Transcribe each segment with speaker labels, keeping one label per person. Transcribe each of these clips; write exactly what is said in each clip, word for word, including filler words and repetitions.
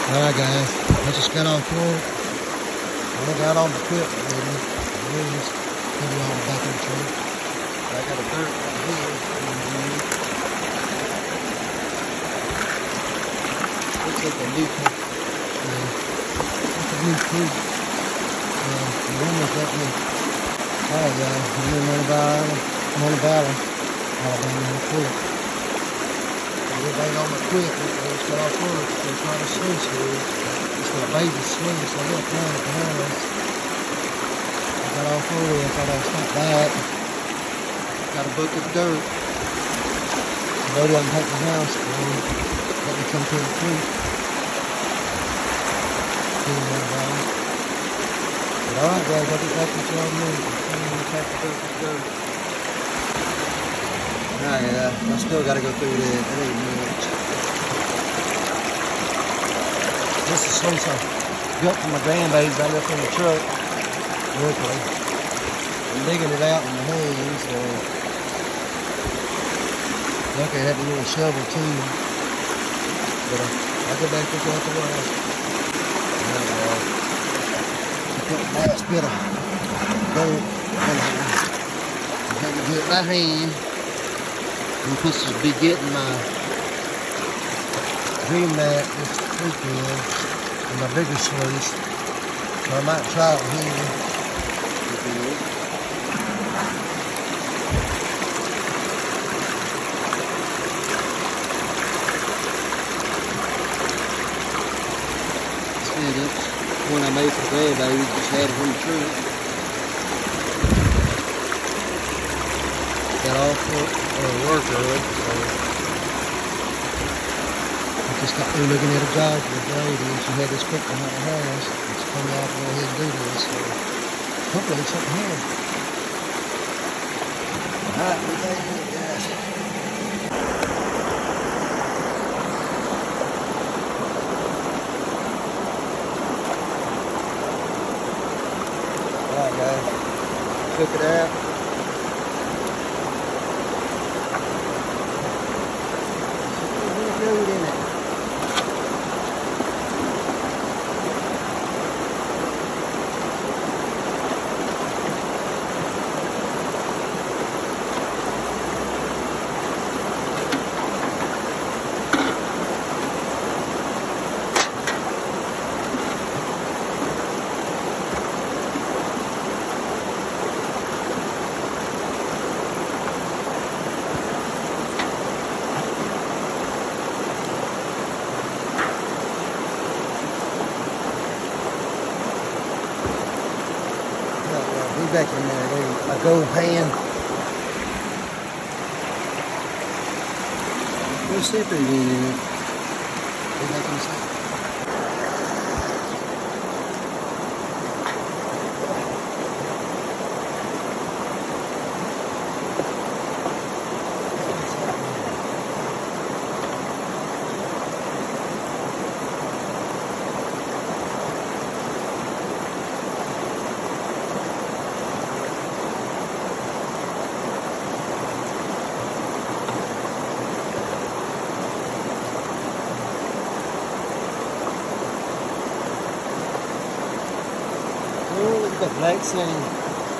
Speaker 1: Alright guys, I just got off work. I got all the equipment with me. The wheels, put it all back in the truck. I got a dirt right here. Looks like a new crew. Yeah, it's a new crew. Uh, the woman's got me. Alright guys, I'm in Montebello, Montebello, Alabama crew. Everything on my equipment, I just got off work, so it's not a swing swing. It's got a baby swing, so I got down at the house. I got off work, I thought I'd stop back. Got a bucket of dirt. Go down and take the house, and let me come to the creek. But alright guys, I'll get back with y'all in a minute. I'm going to take the bucket of dirt. Alright, uh, I still gotta go through that. That ain't much. This is some I built for my grandbabies. I left in the truck. Luckily. I'm digging it out in my hands. So luckily I had a little shovel too. But uh, I'll go back with you at the last. Alright, uh, put the last bit of dirt in here. I had to do it by hand. I'm supposed to be getting my dream mat this weekend and my bigger sluice. So I might try it here. See, that's one I made for grandbaby, just had it in the truck. Got off work, or work early, so I just got through looking at a job for the lady, and she had this picture out the house. It's coming out to go ahead and do this, so hopefully it's something here. Alright, we got it, guys. Alright guys, took it out. Food in it. Back in there, a gold pan. There's sipping in it. They make them say. Oh, look at that black sand.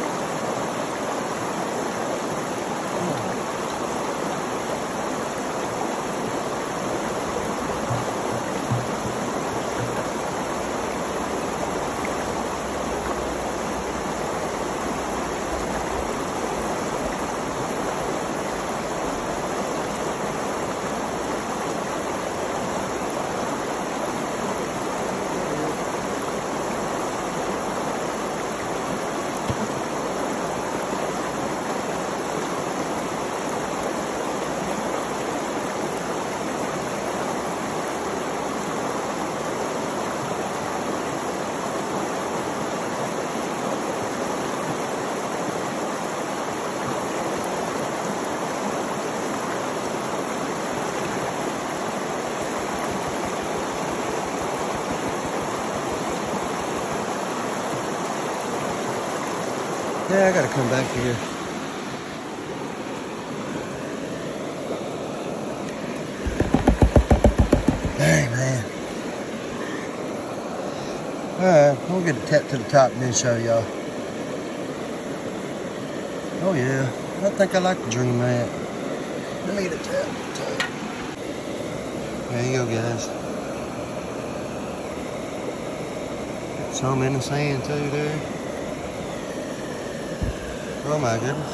Speaker 1: Yeah, I gotta come back here. Dang, man. Alright, we'll get it tapped to the top and then show y'all. Oh yeah, I think I like the Dream Mat. Let me get it tapped. Tap. There you go, guys. Got some in the sand too there. Oh my goodness.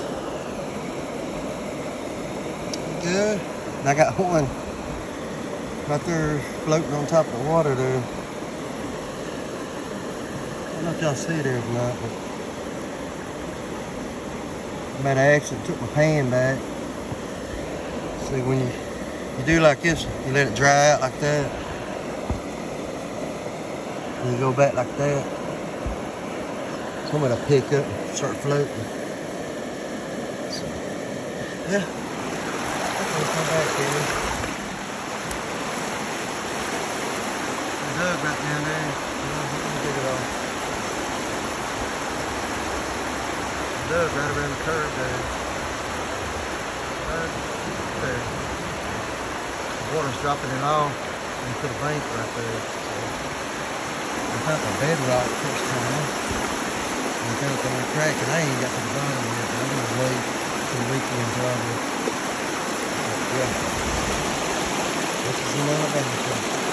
Speaker 1: Good. And I got one right there floating on top of the water there. I don't know if y'all see it there or not, but I made an accident, took my pan back. See, when you, you do like this, you let it dry out like that. And you go back like that. Somebody will pick up and start floating. So, yeah. Okay, come back here. There's a dug right down there. Let me dig it off. Dug right around the curve there. Right there. The water's dropping it off into the bank right there. So, I found the bedrock first time. And I found the crack, and I ain't got to the bottom yet. I'm gonna wait till the weekend probably. Yeah. This is another bank.